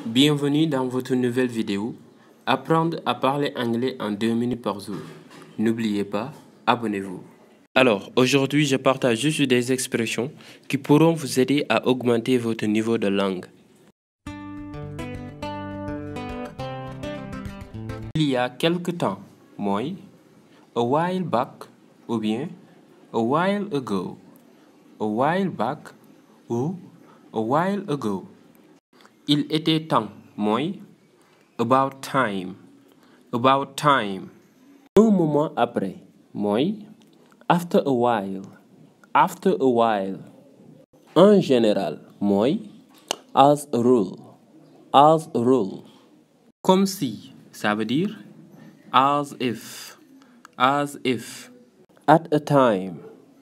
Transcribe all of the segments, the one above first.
Bienvenue dans votre nouvelle vidéo. Apprendre à parler anglais en 2 minutes par jour. N'oubliez pas, abonnez-vous. Alors, aujourd'hui, je partage juste des expressions qui pourront vous aider à augmenter votre niveau de langue. Il y a quelque temps, moi, a while back, ou bien a while ago, a while back ou a while ago. Il était temps, moi, about time, about time. Un moment après, moi, after a while, after a while. En général, moi, as a rule, as a rule. Comme si, ça veut dire as if, as if. At a time,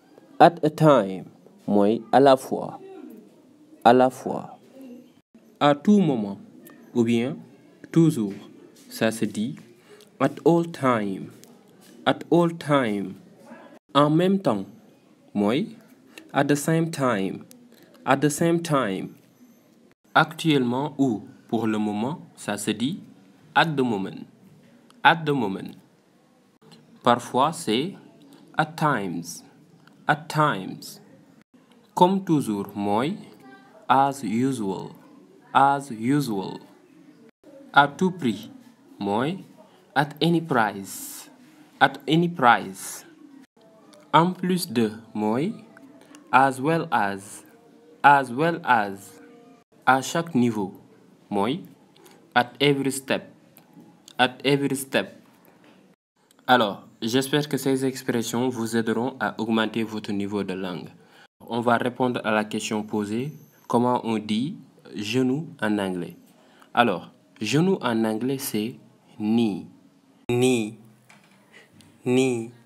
moi, à la fois, à la fois. À tout moment, ou bien toujours, ça se dit at all time, at all time. En même temps, moi, at the same time, at the same time. Actuellement ou pour le moment, ça se dit at the moment, at the moment. Parfois c'est at times, at times. Comme toujours, moi, as usual, as usual. À tout prix, moi, at any price, at any price. En plus de, moi, as well as, as well as. À chaque niveau, moi, at every step, at every step. Alors, j'espère que ces expressions vous aideront à augmenter votre niveau de langue. On va répondre à la question posée, comment on dit genou en anglais. Alors, genou en anglais c'est knee, knee, knee.